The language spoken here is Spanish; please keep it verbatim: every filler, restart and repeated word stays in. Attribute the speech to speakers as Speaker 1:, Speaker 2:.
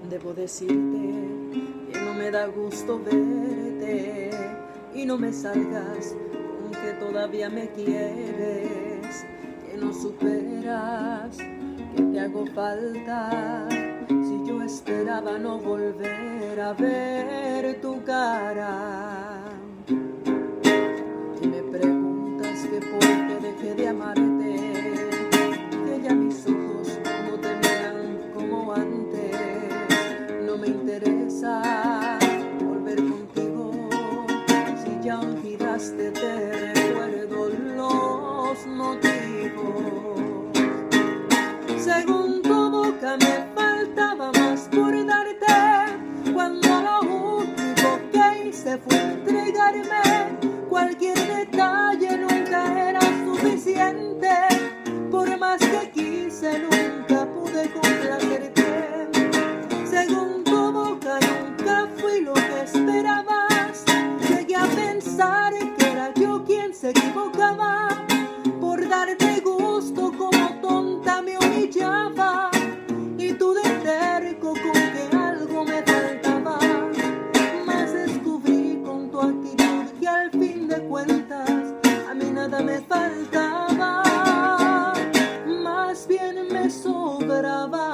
Speaker 1: Debo decirte que no me da gusto verte y no me salgas con que todavía me quieres, que no superas, que te hago falta. Si yo esperaba no volver a ver tu cara y me preguntas que por qué dejé de amarte, que ya mis ojos no te miran como antes. No me interesa volver contigo, si ya olvidaste te recuerdo los motivos. Según tu boca me faltaba más por darte, cuando lo único que hice fue entregarme. Cualquier detalle nunca era suficiente, por más que quise nunca pude complacerte. Según tu boca nunca fui lo que esperabas, llegué a pensar que era yo quien se equivocaba, por darte gusto como tonta me humillaba, y tú de terco con que algo me faltaba. Mas descubrí con tu actitud que al fin de cuentas a mí nada me faltaba, más bien me sobraba.